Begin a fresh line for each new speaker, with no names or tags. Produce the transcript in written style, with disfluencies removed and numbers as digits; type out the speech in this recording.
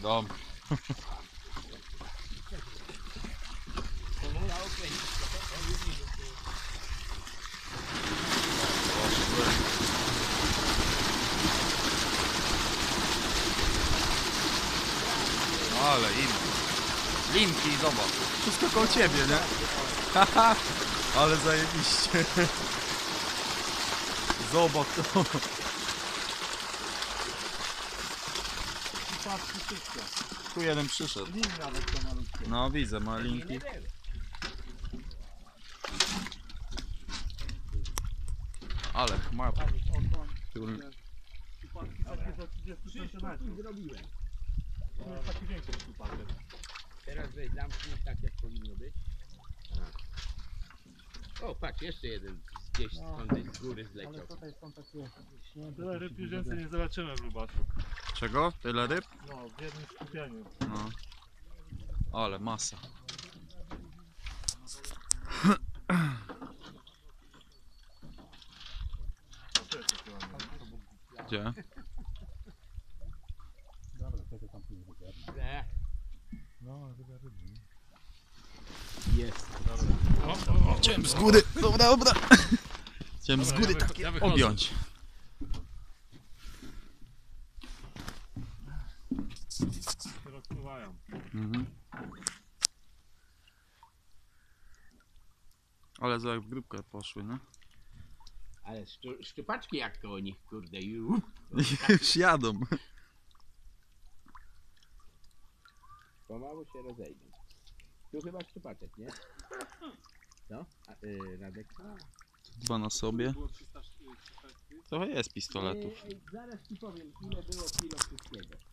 Tam. Ale linki, zobacz.
Wszystko koło ciebie, nie? Haha, ale zajebiście. Zobacz to. Tu jeden przyszedł. No widzę, ma linki. Ale chmara.
Zrobiłem. To jest taki większy stupatek. Teraz weź zamknij tak jak powinno być. O, patrz, jeszcze jeden gdzieś skądś z góry zleciał.
Tyle ryb już więcej nie zobaczymy w Lubaszu.
Czego? Tyle ryb?
No, w jednym skupieniu.
No. Ale masa. Gdzie?
Jest.
Chciałem z góry. Dobra. Chciałem z góry takie objąć.
Się rozpływają.
Mhm. Ale za jak w grupkę poszły, no.
Ale szczupaczki jak to o nich, kurde, już.
Już jadą.
Pomału się rozejdą. Tu chyba szczupaczek, nie? Co? Radek?
Dwa na sobie. Trochę jest pistoletów.
Zaraz ci powiem, ile było kilo wszystkiego.